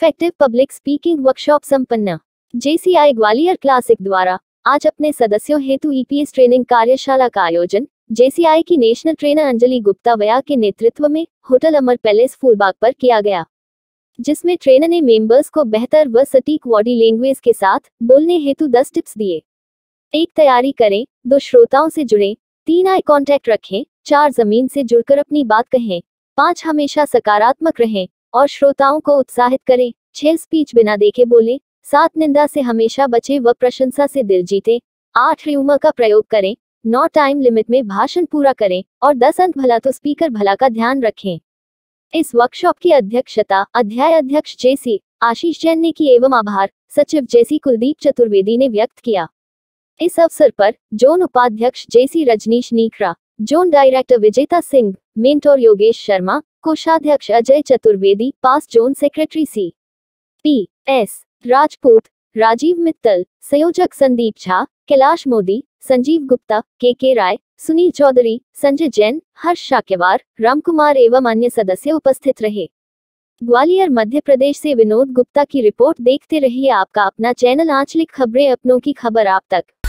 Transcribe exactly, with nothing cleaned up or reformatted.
Effective public speaking workshop संपन्न। JCI Gwalior Classic द्वारा आज अपने सदस्यों हेतु ईपीएस ट्रेनिंग कार्यशाला का आयोजन जेसीआई की नेशनल ट्रेनर अंजलि गुप्ता वया के नेतृत्व में होटल अमर पैलेस फूलबाग पर किया गया, जिसमें ट्रेनर ने मेंबर्स को बेहतर व सटीक बॉडी लैंग्वेज के साथ बोलने हेतु दस टिप्स दिए। एक, तैयारी करें। दो, श्रोताओं से जुड़ें। तीन, आई कांटेक्ट रखें। चार, जमीन से जुड़कर अपनी बात कहें। पाँच, हमेशा सकारात्मक रहें और श्रोताओं को उत्साहित करें। छह, स्पीच बिना देखे बोलें। सात, निंदा से हमेशा बचें व प्रशंसा से दिल जीतें। आठ, ह्यूमर का प्रयोग करें। नौ, टाइम लिमिट में भाषण पूरा करें और दस, अंत भला तो स्पीकर भला का ध्यान रखें। इस वर्कशॉप की अध्यक्षता अध्याय अध्यक्ष जेसी आशीष जैन ने की एवं आभार सचिव जेसी कुलदीप चतुर्वेदी ने व्यक्त किया। इस अवसर पर जोन उपाध्यक्ष JC Rajneesh Nikra, zone director Vijeta Singh, mentor Yogesh Sharma, कोषाध्यक्ष Ajay Chaturvedi, past zone secretary C P S Rajput, Rajiv Mittal, संयोजक संदीप झा, कैलाश मोदी, संजीव गुप्ता, के के राय, सुनील चौधरी, संजय जैन, हर्ष शाक्यवार, रामकुमार एवं अन्य सदस्य उपस्थित रहे। ग्वालियर मध्य प्रदेश से विनोद गुप्ता की रिपोर्ट। देखते रहिए आपका अपना चैनल आंचलिक खबरें, अपनों की खबर आप तक।